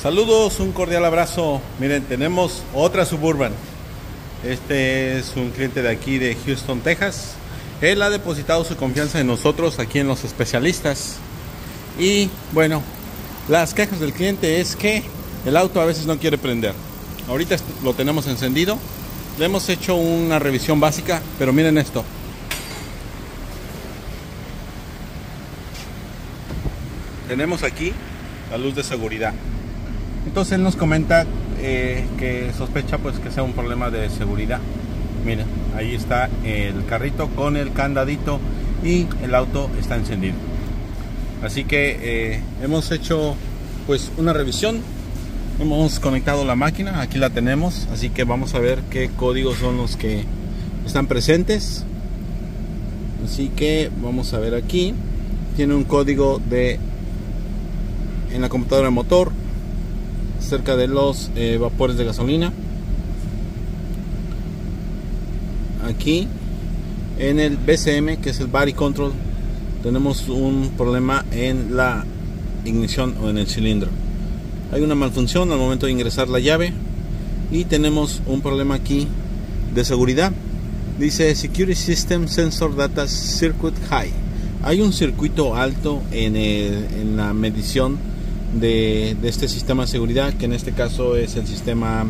Saludos, un cordial abrazo. Miren, tenemos otra Suburban. Este es un cliente de aquí de Houston, Texas. Él ha depositado su confianza en nosotros, aquí en los especialistas. Y bueno, las quejas del cliente es que el auto a veces no quiere prender. Ahorita lo tenemos encendido. Le hemos hecho una revisión básica, pero miren esto. Tenemos aquí la luz de seguridad. Entonces él nos comenta que sospecha pues que sea un problema de seguridad. Miren, ahí está el carrito con el candadito y el auto está encendido. Así que hemos hecho pues una revisión. Hemos conectado la máquina, aquí la tenemos. Así que vamos a ver qué códigos son los que están presentes. Así que vamos a ver aquí. Tiene un código en la computadora de motor, cerca de los vapores de gasolina. Aquí en el BCM, que es el Body Control, tenemos un problema en la ignición o en el cilindro. Hay una malfunción al momento de ingresar la llave. Y tenemos un problema aquí de seguridad. Dice Security System Sensor Data Circuit High. Hay un circuito alto en la medición de este sistema de seguridad, que en este caso es el sistema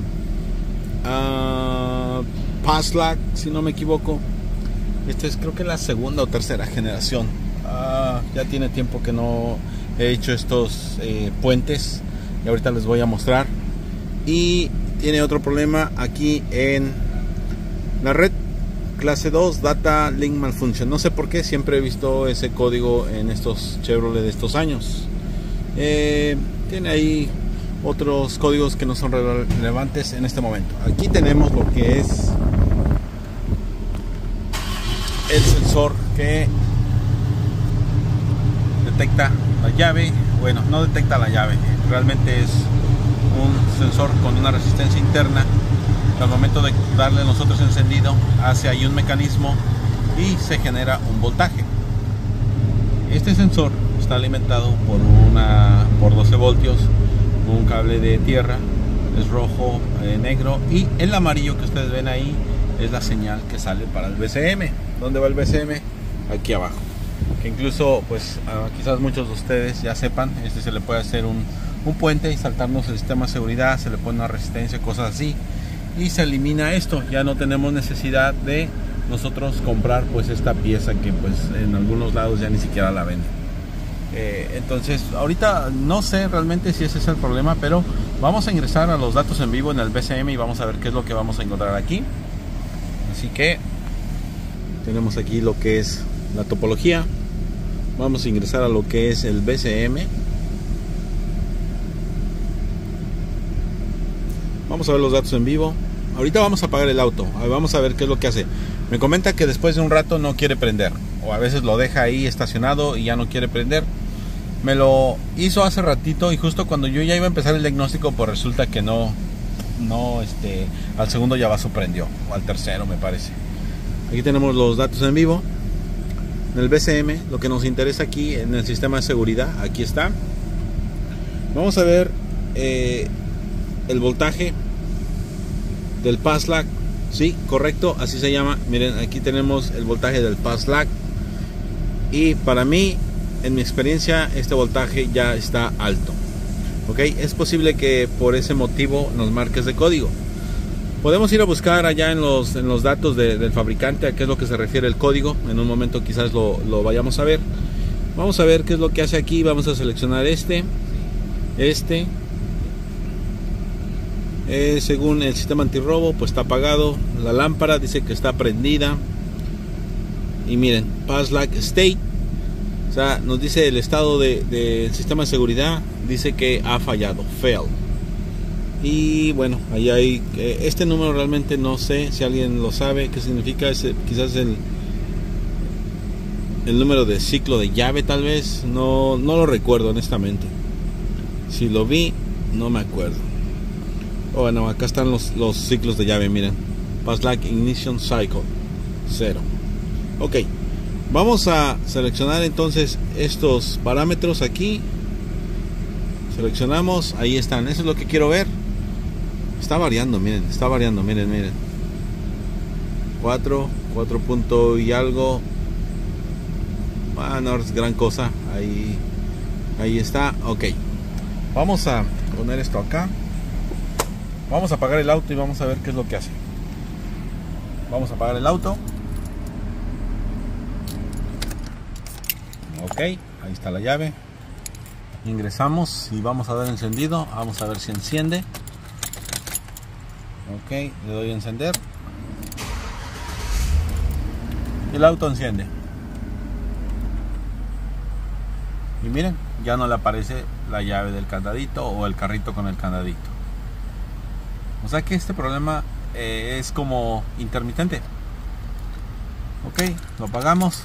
PASLAC, si no me equivoco. Este es, creo que la segunda o tercera generación. Ya tiene tiempo que no he hecho estos puentes, y ahorita les voy a mostrar. Y tiene otro problema aquí en la red clase 2, Data Link Malfunction. No sé por qué, siempre he visto ese código en estos Chevrolet de estos años. Tiene ahí otros códigos que no son relevantes en este momento. Aquí tenemos lo que es el sensor que detecta la llave. Bueno, no detecta la llave, realmente es un sensor con una resistencia interna. Al momento de darle nosotros encendido, hace ahí un mecanismo y se genera un voltaje. Este sensor está alimentado por 12 voltios, un cable de tierra, es rojo, negro, y el amarillo que ustedes ven ahí es la señal que sale para el BCM. ¿Dónde va el BCM? Aquí abajo. Que incluso pues quizás muchos de ustedes ya sepan, se le puede hacer un puente y saltarnos el sistema de seguridad, se le pone una resistencia, cosas así, y se elimina esto. Ya no tenemos necesidad de nosotros comprar pues esta pieza que pues en algunos lados ya ni siquiera la venden. Entonces ahorita no sé realmente si ese es el problema, pero vamos a ingresar a los datos en vivo en el BCM y vamos a ver qué es lo que vamos a encontrar aquí. Así que tenemos aquí lo que es la topología. Vamos a ingresar a lo que es el BCM. Vamos a ver los datos en vivo. Ahorita vamos a apagar el auto. Vamos a ver qué es lo que hace. Me comenta que después de un rato no quiere prender, o a veces lo deja ahí estacionado y ya no quiere prender. Me lo hizo hace ratito y justo cuando yo ya iba a empezar el diagnóstico, pues resulta que no al segundo llavazo prendió, o al tercero me parece. Aquí tenemos los datos en vivo. En el BCM, lo que nos interesa aquí en el sistema de seguridad, aquí está. Vamos a ver el voltaje del PASLAC. Sí, correcto, así se llama. Miren, aquí tenemos el voltaje del PASLAC. Y para mí, en mi experiencia, este voltaje ya está alto. Ok, es posible que por ese motivo nos marque ese código. Podemos ir a buscar allá en los datos del fabricante a qué es lo que se refiere el código. En un momento quizás lo vayamos a ver. Vamos a ver qué es lo que hace aquí. Vamos a seleccionar según el sistema antirrobo, pues está apagado. La lámpara dice que está prendida. Y miren, PASLAC State, o sea, nos dice el estado del sistema de seguridad. Dice que ha fallado, fail. Y bueno, ahí hay este número, realmente no sé si alguien lo sabe qué significa. Quizás el número de ciclo de llave, tal vez. No lo recuerdo honestamente. Si lo vi, no me acuerdo. Bueno, acá están los ciclos de llave, miren. PASLAC Ignition Cycle 0. Ok, vamos a seleccionar entonces estos parámetros aquí. Seleccionamos, ahí están, eso es lo que quiero ver. Está variando, miren, miren. 4 punto y algo. No es gran cosa. Ahí está, ok. Vamos a poner esto acá. Vamos a apagar el auto y vamos a ver qué es lo que hace. Vamos a apagar el auto. Ok, ahí está la llave. Ingresamos y vamos a dar encendido. Vamos a ver si enciende. Ok, le doy a encender. Y el auto enciende. Y miren, ya no le aparece la llave del candadito o el carrito con el candadito. O sea que este problema es como intermitente. Ok, lo apagamos.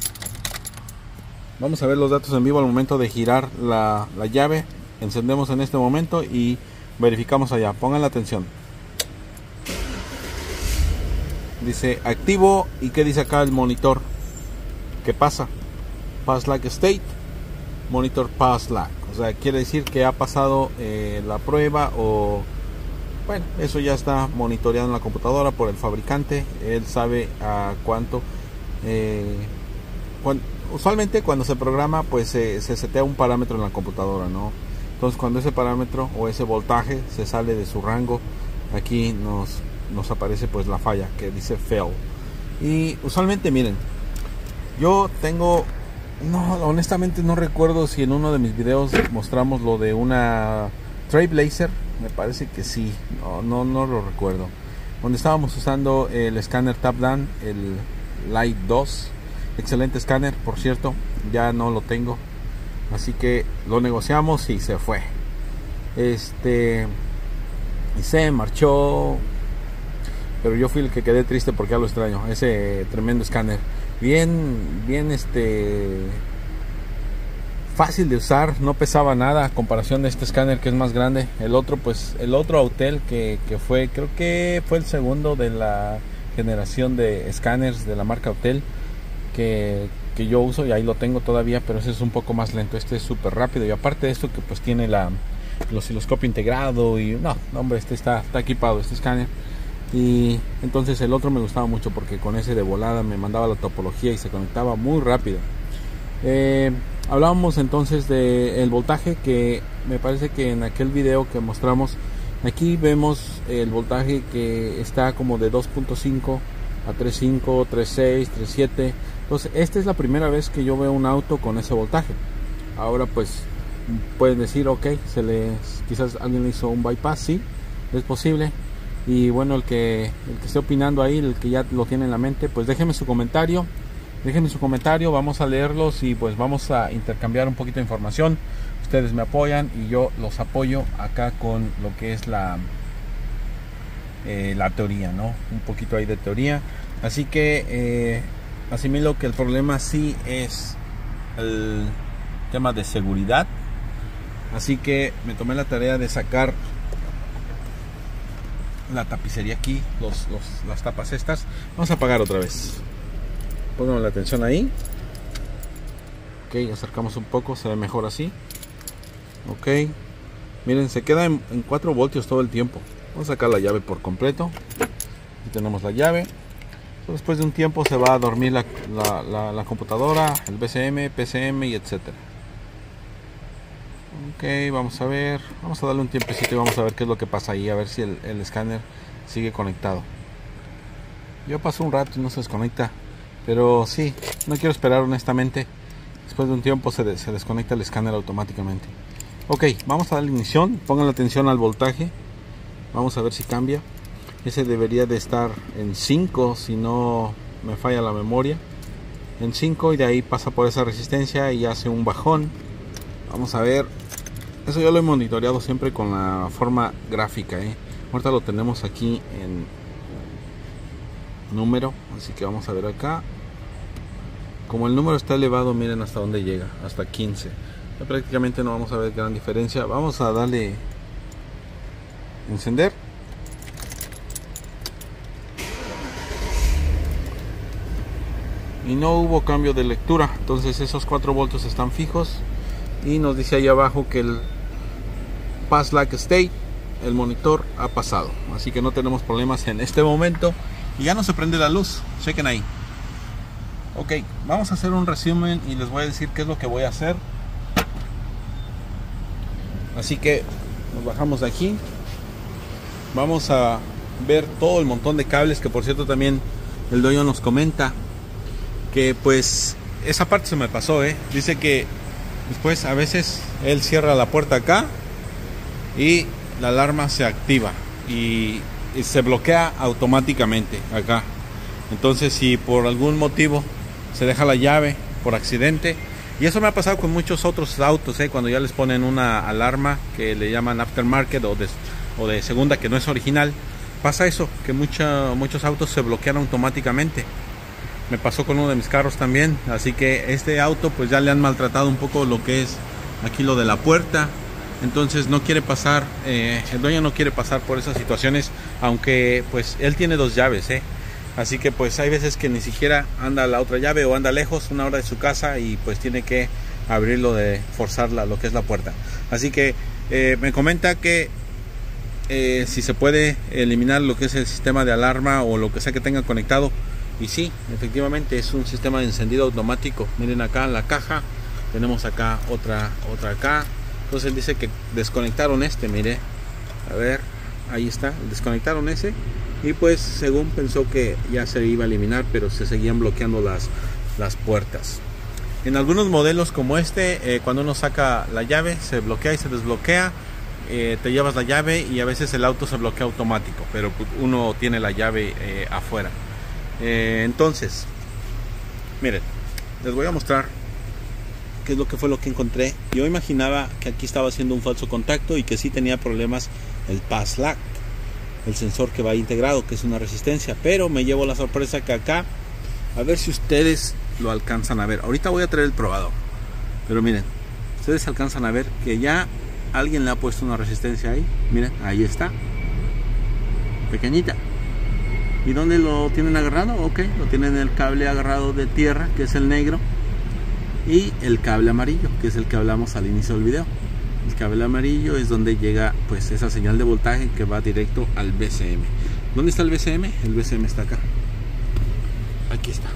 Vamos a ver los datos en vivo al momento de girar la llave. Encendemos en este momento y verificamos allá. Pongan la atención. Dice activo. ¿Y qué dice acá el monitor? ¿Qué pasa? Pass Lag State. Monitor Pass Lag. O sea, quiere decir que ha pasado la prueba o... Bueno, eso ya está monitoreado en la computadora por el fabricante. Él sabe a cuánto... usualmente cuando se programa pues se setea un parámetro en la computadora, ¿no? Entonces cuando ese parámetro o ese voltaje se sale de su rango, aquí nos aparece pues la falla que dice fail. Y usualmente miren, yo tengo, honestamente no recuerdo si en uno de mis videos mostramos lo de una Trailblazer, me parece que sí, no lo recuerdo, donde estábamos usando el escáner Tapdan, el Lite 2. Excelente escáner, por cierto, ya no lo tengo, así que lo negociamos y se fue. Y se marchó, pero yo fui el que quedé triste porque ya lo extraño. Ese tremendo escáner, bien fácil de usar, no pesaba nada a comparación de este escáner que es más grande. El otro Autel que fue, creo que fue el segundo de la generación de escáneres de la marca Autel que yo uso, y ahí lo tengo todavía, pero ese es un poco más lento. Este es súper rápido, y aparte de esto que pues tiene el osciloscopio integrado, y no hombre, este está equipado, este escáner. Y entonces el otro me gustaba mucho porque con ese de volada me mandaba la topología y se conectaba muy rápido. Hablábamos entonces del voltaje, que me parece que en aquel video que mostramos, aquí vemos el voltaje que está como de 2.5 a 3.5, 3.6, 3.7. Entonces esta es la primera vez que yo veo un auto con ese voltaje. Ahora pues pueden decir, ok, quizás alguien le hizo un bypass. Sí, es posible. Y bueno, el que esté opinando ahí, el que ya lo tiene en la mente, pues déjenme su comentario, vamos a leerlos y pues vamos a intercambiar un poquito de información. Ustedes me apoyan y yo los apoyo acá con lo que es la teoría, ¿no? Un poquito ahí de teoría. Así que asimilo que el problema sí es el tema de seguridad. Así que me tomé la tarea de sacar la tapicería aquí, las tapas estas. Vamos a apagar otra vez. Pongan la atención ahí. Ok, acercamos un poco, se ve mejor así. Ok, miren, se queda en 4 voltios todo el tiempo. Vamos a sacar la llave por completo. Aquí tenemos la llave. Después de un tiempo se va a dormir la computadora, el BCM, PCM y etcétera. Ok, vamos a ver, vamos a darle un tiempecito y vamos a ver qué es lo que pasa ahí, a ver si el escáner sigue conectado. Yo paso un rato y no se desconecta, pero sí, no quiero esperar honestamente. Después de un tiempo se desconecta el escáner automáticamente. Ok, vamos a darle ignición, pongan la atención al voltaje, vamos a ver si cambia. Ese debería de estar en 5, si no me falla la memoria. En 5, y de ahí pasa por esa resistencia y hace un bajón. Vamos a ver. Eso yo lo he monitoreado siempre con la forma gráfica, Ahorita lo tenemos aquí en número, así que vamos a ver acá. Como el número está elevado, miren hasta dónde llega, hasta 15. Ya prácticamente no vamos a ver gran diferencia. Vamos a darle encender. Y no hubo cambio de lectura, entonces esos 4 voltios están fijos. Y nos dice ahí abajo que Pass Like State, el monitor ha pasado, así que no tenemos problemas en este momento y ya no se prende la luz. Chequen ahí. Ok, vamos a hacer un resumen y les voy a decir qué es lo que voy a hacer. Así que nos bajamos de aquí. Vamos a ver todo el montón de cables, que por cierto también el dueño nos comenta que pues esa parte se me pasó, dice que después a veces él cierra la puerta acá y la alarma se activa y se bloquea automáticamente acá. Entonces si por algún motivo se deja la llave por accidente, y eso me ha pasado con muchos otros autos, cuando ya les ponen una alarma que le llaman aftermarket o de segunda, que no es original, pasa eso, que muchos autos se bloquean automáticamente. Me pasó con uno de mis carros también, así que este auto pues ya le han maltratado un poco lo que es aquí lo de la puerta. Entonces no quiere pasar, el dueño no quiere pasar por esas situaciones, aunque pues él tiene dos llaves, así que pues hay veces que ni siquiera anda la otra llave o anda lejos, una hora de su casa, y pues tiene que abrirlo, de forzar lo que es la puerta. Así que me comenta que si se puede eliminar lo que es el sistema de alarma o lo que sea que tenga conectado. Y sí, efectivamente es un sistema de encendido automático. Miren acá en la caja, tenemos acá otra acá. Entonces él dice que desconectaron mire, a ver, ahí está, desconectaron ese, y pues según pensó que ya se iba a eliminar, pero se seguían bloqueando las puertas. En algunos modelos como cuando uno saca la llave se bloquea y se desbloquea, te llevas la llave y a veces el auto se bloquea automático, pero uno tiene la llave afuera. Entonces miren, les voy a mostrar qué es lo que fue lo que encontré. Yo imaginaba que aquí estaba haciendo un falso contacto y que sí tenía problemas el Pass Like, el sensor que va integrado, que es una resistencia, pero me llevo la sorpresa que acá, a ver si ustedes lo alcanzan a ver. Ahorita voy a traer el probador, pero miren, ustedes alcanzan a ver que ya alguien le ha puesto una resistencia ahí. Miren, ahí está, pequeñita. ¿Y dónde lo tienen agarrado? Ok, lo tienen el cable agarrado de tierra, que es el negro, y el cable amarillo, que es el que hablamos al inicio del video. El cable amarillo es donde llega pues esa señal de voltaje que va directo al VCM. ¿Dónde está el VCM? El VCM está acá. Aquí está.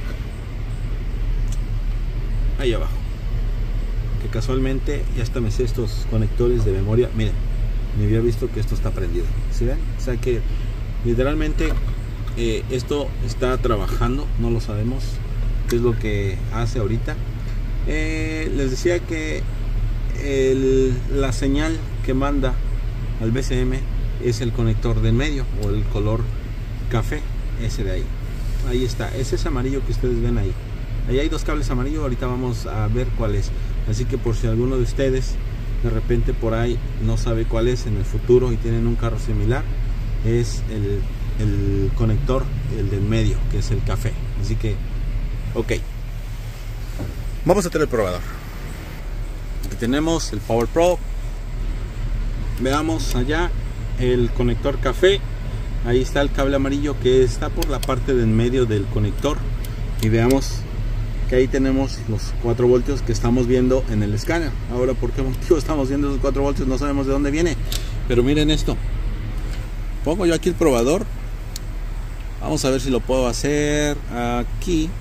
Ahí abajo. Que casualmente ya hasta me sé estos conectores de memoria. Miren, me había visto que esto está prendido. ¿Sí ven? O sea que literalmente esto está trabajando. No lo sabemos qué es lo que hace ahorita. Les decía que la señal que manda al VCM es el conector del medio, o el color café, ese de ahí. Ahí está, es ese amarillo que ustedes ven ahí. Ahí hay dos cables amarillos, ahorita vamos a ver cuál es. Así que por si alguno de ustedes de repente por ahí no sabe cuál es en el futuro y tienen un carro similar, es el conector, el del medio, que es el café. Así que ok, vamos a tener el probador. Aquí tenemos el Power Pro. Veamos allá el conector café. Ahí está el cable amarillo que está por la parte del medio del conector. Y veamos que ahí tenemos los 4 voltios que estamos viendo en el escáner. Ahora, ¿por qué motivo estamos viendo esos 4 voltios? No sabemos de dónde viene. Pero miren esto. Pongo yo aquí el probador. Vamos a ver si lo puedo hacer aquí.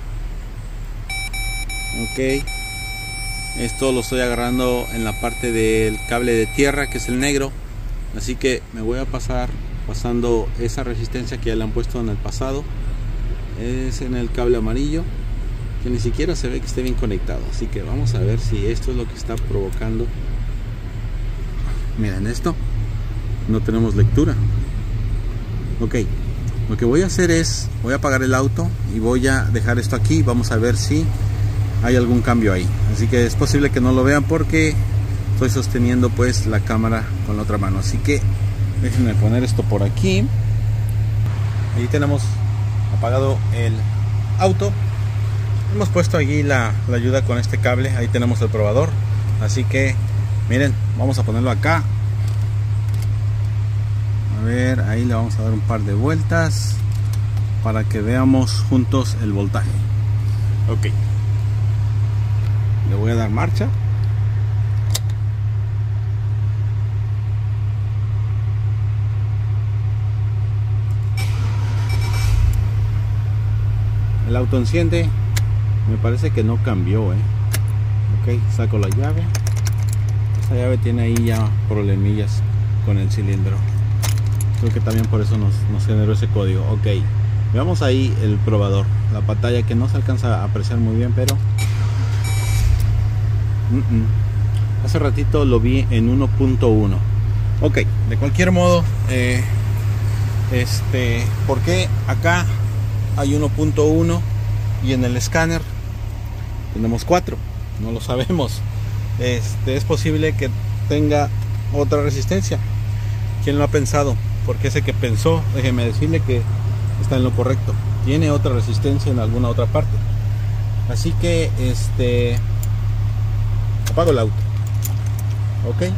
Ok, esto lo estoy agarrando en la parte del cable de tierra, que es el negro, así que me voy a pasando esa resistencia que ya le han puesto en el pasado, es en el cable amarillo, que ni siquiera se ve que esté bien conectado. Así que vamos a ver si esto es lo que está provocando. Miren esto, no tenemos lectura. Ok, lo que voy a hacer es, voy a apagar el auto y voy a dejar esto aquí. Vamos a ver si hay algún cambio ahí. Así que es posible que no lo vean porque estoy sosteniendo pues la cámara con la otra mano. Así que déjenme poner esto por aquí. Ahí tenemos apagado el auto. Hemos puesto allí la ayuda con este cable. Ahí tenemos el probador. Así que miren, vamos a ponerlo acá. A ver, ahí le vamos a dar un par de vueltas para que veamos juntos el voltaje. Ok, le voy a dar marcha. auto enciende. Me parece que no cambió, ok, saco la llave. Esta llave tiene ahí ya problemillas con el cilindro. Creo que también por eso nos generó ese código. Ok, veamos ahí el probador. La pantalla que no se alcanza a apreciar muy bien, pero hace ratito lo vi en 1.1. Ok, de cualquier modo, ¿por qué acá hay 1.1 y en el escáner tenemos 4? No lo sabemos. Es posible que tenga otra resistencia. ¿Quién lo ha pensado? Porque ese que pensó, déjeme decirle que está en lo correcto. Tiene otra resistencia en alguna otra parte. Así que apago el auto. Ok.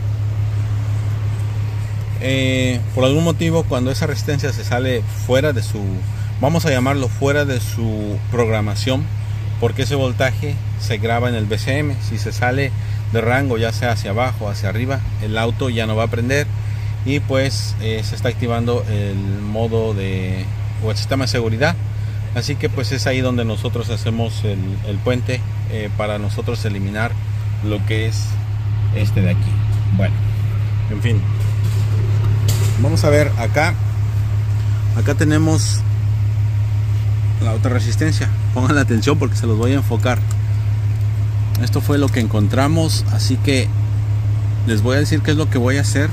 Por algún motivo, cuando esa resistencia se sale fuera de su, vamos a llamarlo fuera de su programación, porque ese voltaje se graba en el BCM. Si se sale de rango, ya sea hacia abajo o hacia arriba, el auto ya no va a prender y pues se está activando el modo de o el sistema de seguridad. Así que pues es ahí donde nosotros hacemos el puente para nosotros eliminar lo que es este de aquí. Bueno, en fin, vamos a ver acá tenemos la otra resistencia. Pongan la atención porque se los voy a enfocar. Esto fue lo que encontramos, así que les voy a decir qué es lo que voy a hacer.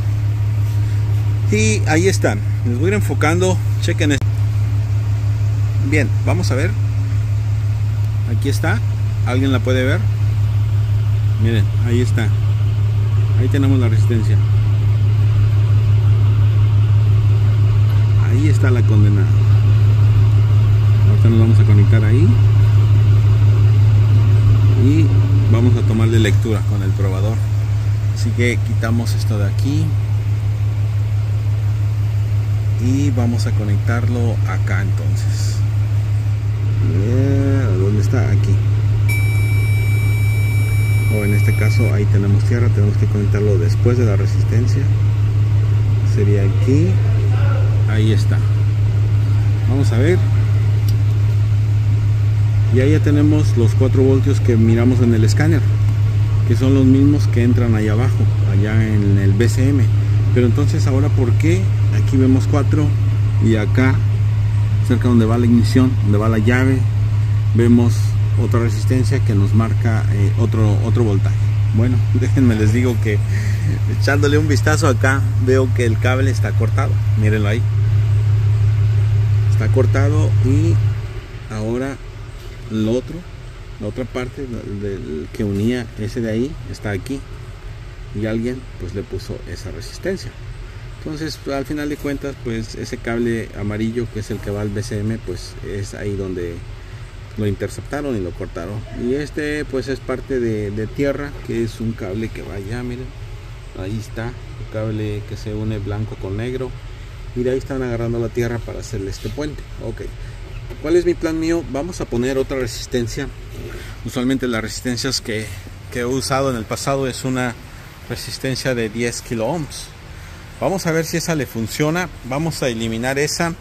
Y ahí están, les voy a ir enfocando. Chequen esto. Bien, vamos a ver. Aquí está. ¿Alguien la puede ver? Miren, ahí está. Ahí tenemos la resistencia. Ahí está la condenada. Ahorita nos vamos a conectar ahí y vamos a tomarle lectura con el probador. Así que quitamos esto de aquí y vamos a conectarlo acá. Entonces, ¿dónde está? Aquí. O en este caso ahí tenemos tierra, tenemos que conectarlo después de la resistencia. Sería aquí. Ahí está. Vamos a ver. Y ahí ya tenemos los 4 voltios que miramos en el escáner, que son los mismos que entran allá abajo, allá en el BCM. Pero entonces ahora, ¿por qué aquí vemos 4 y acá cerca donde va la ignición, donde va la llave, vemos otra resistencia que nos marca otro voltaje? Bueno, déjenme les digo que echándole un vistazo acá veo que el cable está cortado. Mírenlo ahí, está cortado. Y ahora la otra parte del que unía ese de ahí está aquí, y alguien pues le puso esa resistencia. Entonces al final de cuentas, pues ese cable amarillo que es el que va al BCM, pues es ahí donde lo interceptaron y lo cortaron. Y este pues es parte de tierra, que es un cable que va allá. Miren, ahí está el cable que se une blanco con negro, y de ahí están agarrando la tierra para hacerle este puente. Ok, ¿cuál es mi plan mío? Vamos a poner otra resistencia. Usualmente las resistencias que he usado en el pasado es una resistencia de 10 kilo ohms. Vamos a ver si esa le funciona. Vamos a eliminar esa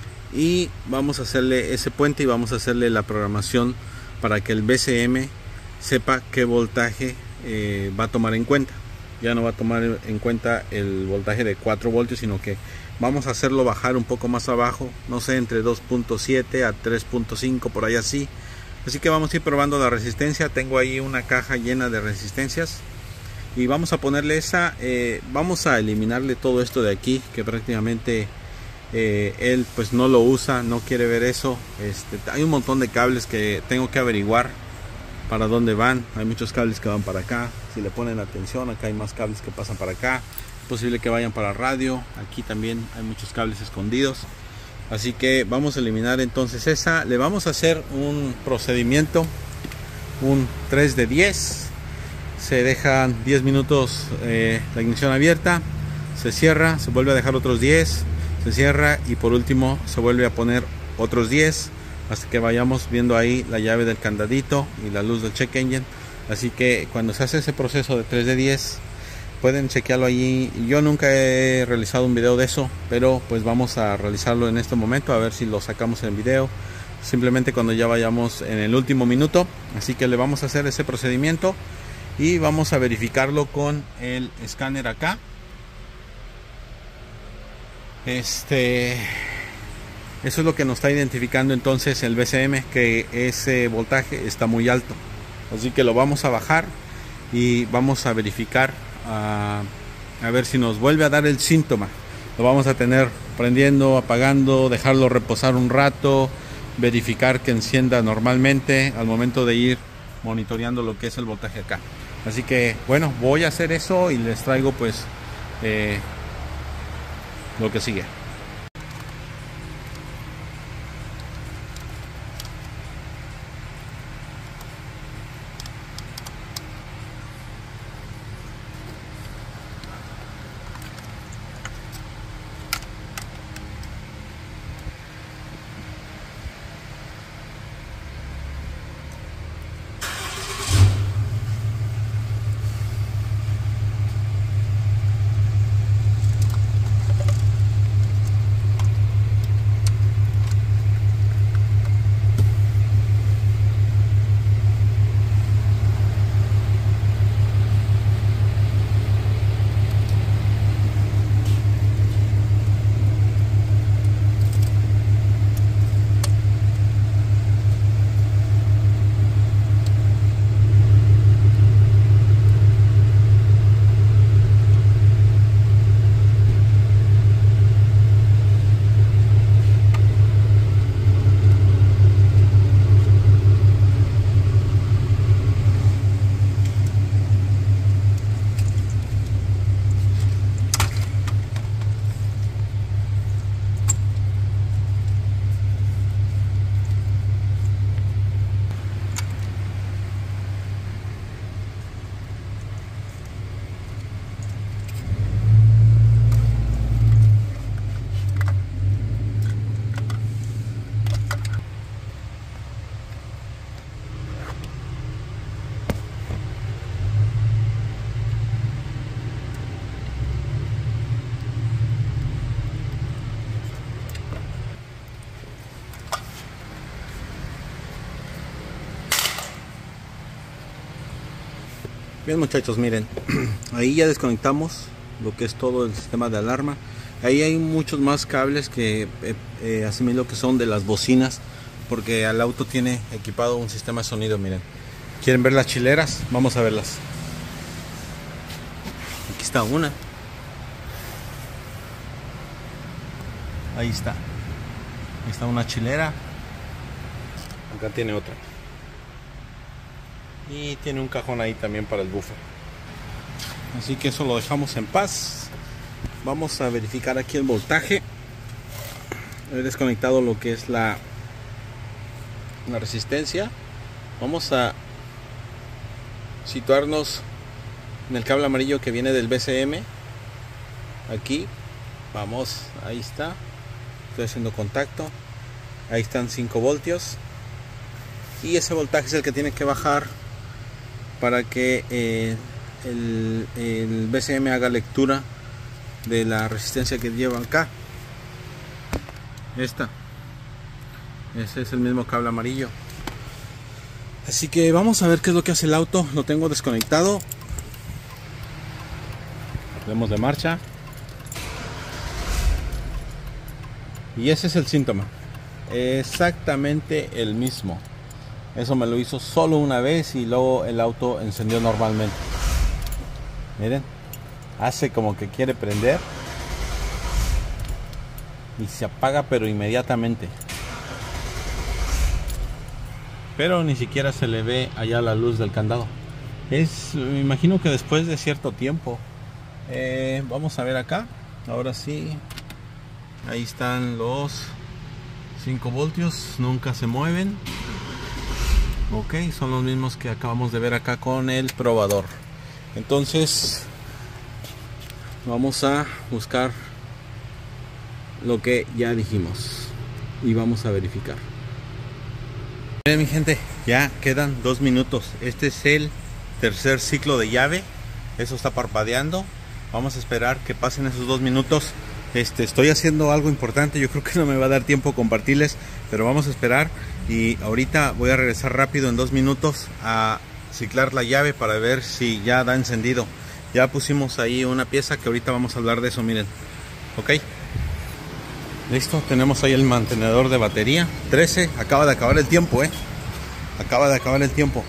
y vamos a hacerle ese puente y vamos a hacerle la programación para que el BCM sepa qué voltaje va a tomar en cuenta. Ya no va a tomar en cuenta el voltaje de 4 voltios, sino que vamos a hacerlo bajar un poco más abajo, no sé, entre 2.7 a 3.5, por ahí así. Así que vamos a ir probando la resistencia. Tengo ahí una caja llena de resistencias y vamos a ponerle esa. Vamos a eliminarle todo esto de aquí, que prácticamente él pues no lo usa, no quiere ver eso. Hay un montón de cables que tengo que averiguar para dónde van. Hay muchos cables que van para acá. Si le ponen atención, acá hay más cables que pasan para acá. Es posible que vayan para radio. Aquí también hay muchos cables escondidos. Así que vamos a eliminar entonces esa. Le vamos a hacer un procedimiento, un 3 de 10. Se dejan 10 minutos la ignición abierta, se cierra, se vuelve a dejar otros 10, se cierra y por último se vuelve a poner otros 10 hasta que vayamos viendo ahí la llave del candadito y la luz del check engine. Así que cuando se hace ese proceso de 3 de 10 pueden chequearlo allí. Yo nunca he realizado un video de eso, pero pues vamos a realizarlo en este momento, a ver si lo sacamos en video simplemente cuando ya vayamos en el último minuto. Así que le vamos a hacer ese procedimiento y vamos a verificarlo con el escáner acá. Eso es lo que nos está identificando entonces el BCM, que ese voltaje está muy alto. Así que lo vamos a bajar y vamos a verificar a ver si nos vuelve a dar el síntoma. Lo vamos a tener prendiendo, apagando, dejarlo reposar un rato, verificar que encienda normalmente al momento de ir monitoreando lo que es el voltaje acá. Así que bueno, voy a hacer eso y les traigo pues lo que sigue. Bien muchachos, miren, ahí ya desconectamos lo que es todo el sistema de alarma. Ahí hay muchos más cables que asimilo que son de las bocinas, porque el auto tiene equipado un sistema de sonido. Miren, ¿quieren ver las chileras? Vamos a verlas. Aquí está una. Ahí está. Ahí está una chilera. Acá tiene otra. Y tiene un cajón ahí también para el buffer. Así que eso lo dejamos en paz. Vamos a verificar aquí el voltaje. He desconectado lo que es la resistencia. Vamos a situarnos en el cable amarillo que viene del BCM. Aquí. Vamos, ahí está. Estoy haciendo contacto. Ahí están 5 voltios. Y ese voltaje es el que tiene que bajar para que el BCM haga lectura de la resistencia que lleva acá. Ese es el mismo cable amarillo. Así que vamos a ver qué es lo que hace el auto. Lo tengo desconectado. Demos de marcha. Y ese es el síntoma. Exactamente el mismo. Eso me lo hizo solo una vez y luego el auto encendió normalmente. Miren, hace como que quiere prender y se apaga pero inmediatamente. Pero ni siquiera se le ve allá la luz del candado. Me imagino que después de cierto tiempo. Vamos a ver acá. Ahora sí. Ahí están los 5 voltios. Nunca se mueven. Ok, son los mismos que acabamos de ver acá con el probador. Entonces vamos a buscar lo que ya dijimos y vamos a verificar. Miren mi gente, ya quedan 2 minutos. Este es el tercer ciclo de llave. Eso está parpadeando. Vamos a esperar que pasen esos 2 minutos Estoy haciendo algo importante, yo creo que no me va a dar tiempo compartirles, pero vamos a esperar. Y ahorita voy a regresar rápido en 2 minutos a ciclar la llave para ver si ya da encendido. Ya pusimos ahí una pieza que ahorita vamos a hablar de eso, miren. Ok, listo, tenemos ahí el mantenedor de batería 13, acaba de acabar el tiempo, acaba de acabar el tiempo.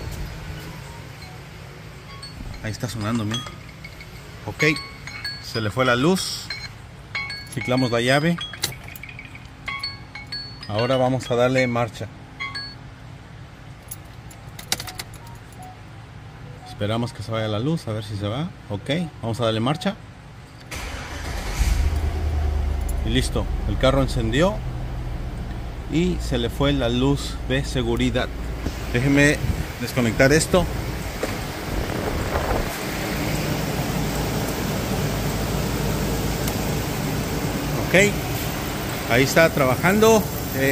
Ahí está sonando, miren. Ok, se le fue la luz. Ciclamos la llave. Ahora vamos a darle marcha. Esperamos que se vaya la luz, a ver si se va. Ok, vamos a darle marcha. Y listo, el carro encendió y se le fue la luz de seguridad. Déjenme desconectar esto. Ok, ahí está trabajando.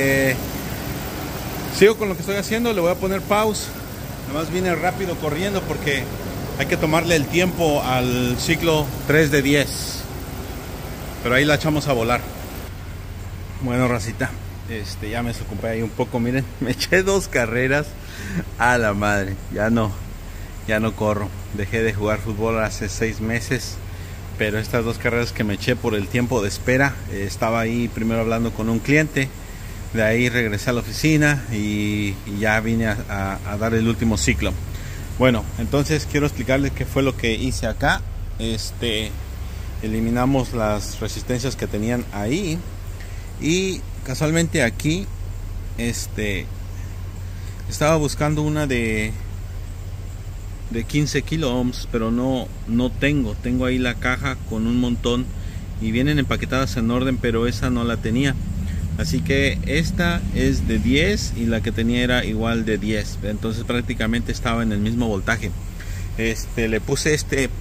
Sigo con lo que estoy haciendo, le voy a poner pause. Además vine rápido corriendo porque hay que tomarle el tiempo al ciclo 3 de 10. Pero ahí la echamos a volar. Bueno, racita, ya me desocupé ahí un poco. Miren, me eché 2 carreras a la madre. Ya no corro. Dejé de jugar fútbol hace 6 meses. Pero estas 2 carreras que me eché por el tiempo de espera, estaba ahí primero hablando con un cliente, de ahí regresé a la oficina y ya vine a dar el último ciclo. Bueno, entonces quiero explicarles qué fue lo que hice acá. Eliminamos las resistencias que tenían ahí y casualmente aquí estaba buscando una de 15 kilo ohms, pero no tengo ahí la caja con un montón y vienen empaquetadas en orden, pero esa no la tenía, así que esta es de 10 y la que tenía era igual de 10, entonces prácticamente estaba en el mismo voltaje. Le puse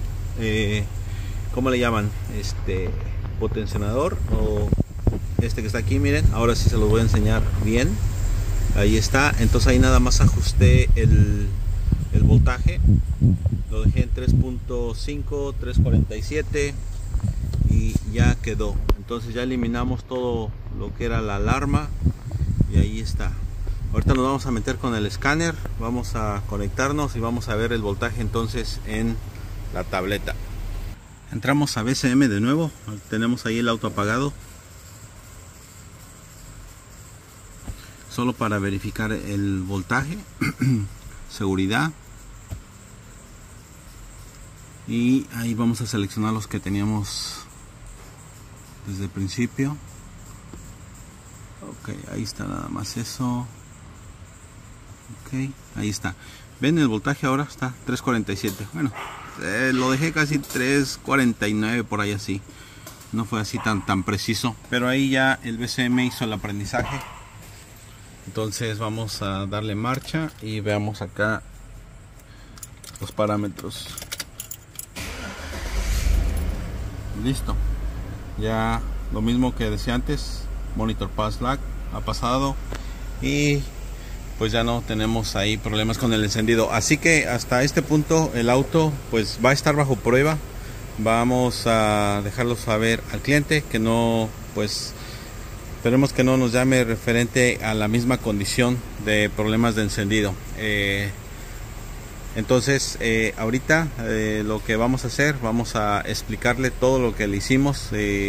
¿cómo le llaman? Potenciador, o que está aquí, miren, ahora sí se los voy a enseñar bien. Ahí está, entonces ahí nada más ajusté el voltaje, lo dejé en 3.5, 347 y ya quedó. Entonces ya eliminamos todo lo que era la alarma y ahí está. Ahorita nos vamos a meter con el escáner, vamos a conectarnos y vamos a ver el voltaje entonces en la tableta. Entramos a BCM de nuevo, tenemos ahí el auto apagado, solo para verificar el voltaje. Seguridad, y ahí vamos a seleccionar los que teníamos desde el principio. Ok, ahí está, nada más eso. Ok, ahí está. Ven, el voltaje ahora está 347. Bueno, lo dejé casi 349 por ahí, así no fue así tan preciso, pero ahí ya el BCM hizo el aprendizaje. Entonces vamos a darle marcha y veamos acá los parámetros. Listo, ya lo mismo que decía antes, monitor pass lag ha pasado y pues ya no tenemos ahí problemas con el encendido. Así que hasta este punto el auto pues va a estar bajo prueba. Vamos a dejarlo saber al cliente que no, pues esperemos que no nos llame referente a la misma condición de problemas de encendido. Entonces ahorita lo que vamos a hacer, vamos a explicarle todo lo que le hicimos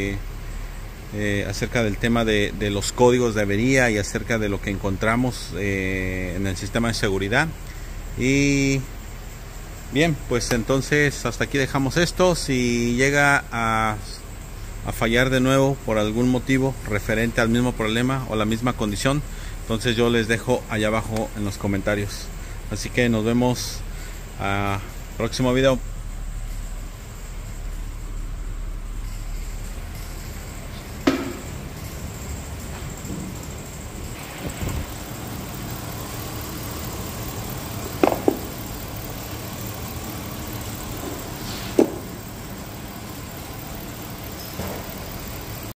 acerca del tema de los códigos de avería y acerca de lo que encontramos en el sistema de seguridad. Y bien, pues entonces hasta aquí dejamos esto. Si llega a fallar de nuevo por algún motivo referente al mismo problema o la misma condición, entonces yo les dejo allá abajo en los comentarios. Así que nos vemos a próximo video.